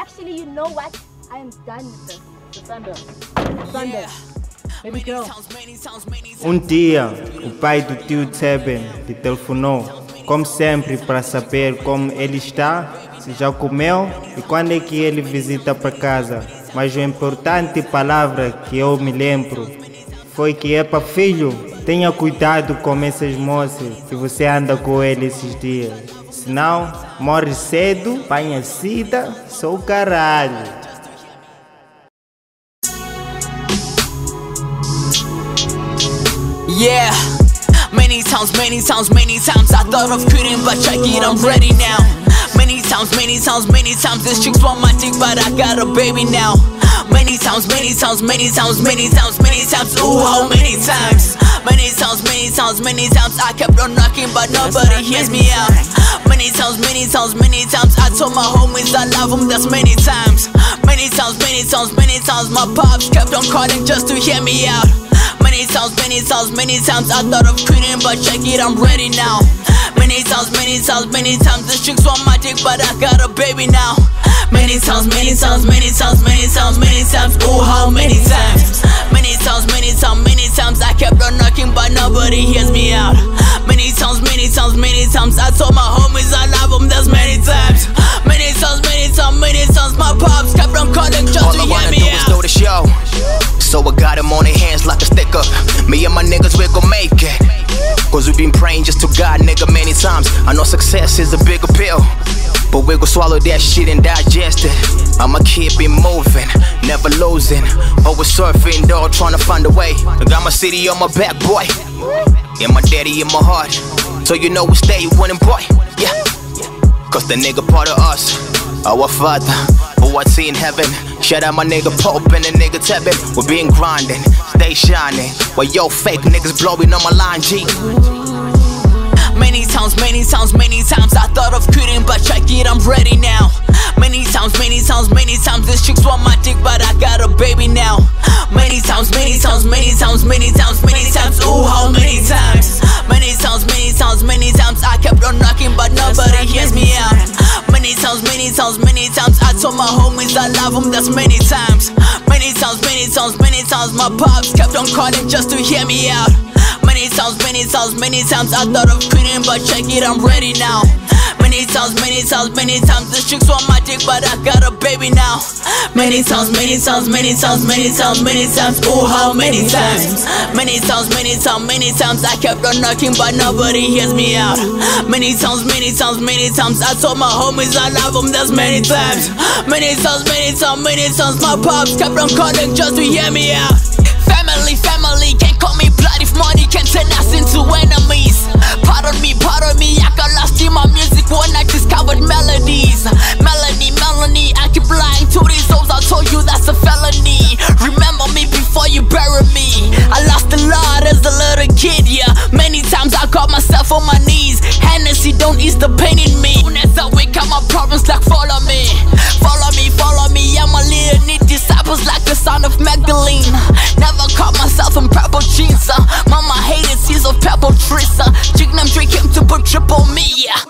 Actually, you know what? I am done with this. Thunder. Baby girl. Dia, o pai do tio Tseben te telefonou, como sempre, para saber como ele está, se já comeu e quando é que ele visita para casa. Mas a importante palavra que eu me lembro foi que é para filho, tenha cuidado com essas moças que você anda com ele esses dias. Senão, morre cedo, apanha sida, sou o caralho. Yeah, many times I thought of quitting, but check it, I'm ready now. Many times these chicks want my dick, but I got a baby now. Many times, ooh, how many times? Many times I kept on knocking, but nobody hears me out. Many times I told my homies I love them, that's many times. Many times my pops kept on calling just to hear me out. Many times I thought of quitting, but check it, I'm ready now. Many times these chicks want my dick, but I got a baby now. Many times, ooh, how many times? Many times I kept on knocking, but nobody hears me out. Many times I told my homies I love them, that's many times. Many times my pops kept on calling just to hear me out. All I wanna do is do the show, so I got him on their hands like a sticker. Me and my niggas, we gon' make it, cause we been praying just to God, nigga, many times. I know success is a bigger pill, but we gon' swallow that shit and digest it. I'ma keep it moving, never losing. Always surfing, dog, trying to find a way. I got my city on my back, boy, and my daddy in my heart, so you know we stay winning, boy. Yeah, cause the nigga part of us, our father, who I see in heaven. Shout out my nigga Pope and the nigga Tebin. We been grinding, stay shining, while yo fake niggas blowing on my line, G. Many times I thought of quitting, but check it, I'm ready now. Many times these chicks want my dick, but I got a baby now. Many times, ooh, how many times? Many times I kept on knocking, but nobody hears me out. Many times I told my homies I love them, that's many times. Many times my pops kept on calling just to hear me out. Many times I thought of quitting, but check it, I'm ready now. Many times these chicks want my dick, but I got a baby now. Many times, ooh, how many times? Many times I kept on knocking, but nobody hears me out. Many times I told my homies I love them, that's many times. Many times my pops kept on calling just to hear me out. Family, can't call me blood if money can turn us into enemies. Pardon me, I got lost in my music when I discovered melodies. Melanie, I keep lying to these souls, I told you that's a felony. Remember me before you bury me. I lost a lot as a little kid, yeah. Many times I caught myself on my knees. Hennessy don't ease the pain in me. Soon as I wake up, my problems like follow me. I'm a little need disciples like the son of Magdalene. Never caught myself in purple jeans, mama hated seeds of purple trees. Chick them drink him to put triple me, yeah.